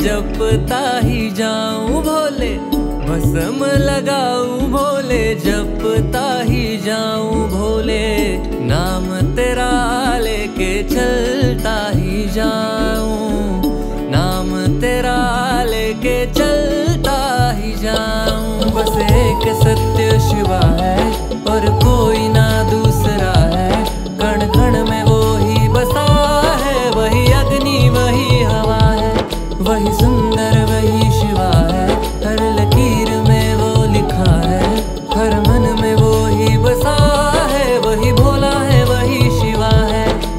जपता ही जाऊं भोले, भस्म लगाऊं भोले, जपता ही जाऊं भोले, नाम तेरा लेके चलता ही जाऊं, नाम तेरा लेके चलता ही जाऊं। बस एक सत्य शिवा है और कोई ना दूसरा है, कण कण में वो ही बसा है, वही अग्नि वही हवा है, वही सुंदर वही शिवा है, हर लकीर में वो लिखा है, हर मन में वो ही बसा है, वही भोला है वही शिवा है।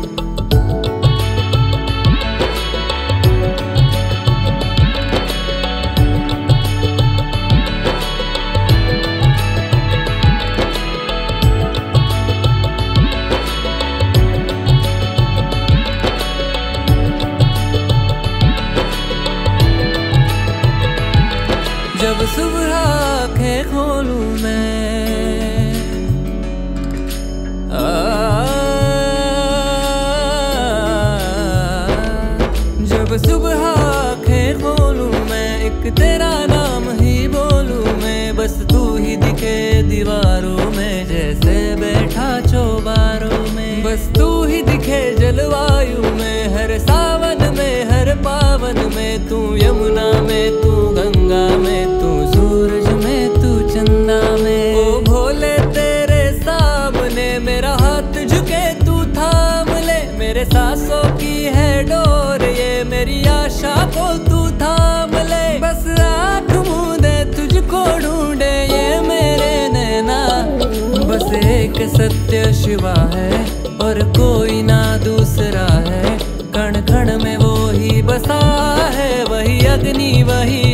जब सुबह आँखें खोलूं मैं, जब सुबह आँखें खोलूं मैं, एक तेरा नाम ही बोलूं मैं, बस तू ही दिखे दीवारों में जैसे बैठा चौबारों में, बस तू ही दिखे जलवायु में, हर सावन में हर पावन में, तू यमुना में तू गंगा में, तू सूरज में तू चंदा में। ओ भोले तेरे सामने मेरा हाथ झुके तू थाम ले, मेरे सांसों की है डोर ये मेरी आशा को तू थाम ले, बस आँख मूंदे तुझको ढूंढे ये मेरे नैना। बस एक सत्य शिवा है और कोई ना दूसरा है, कण कण में वो ही बसा है, वही अग्नि वही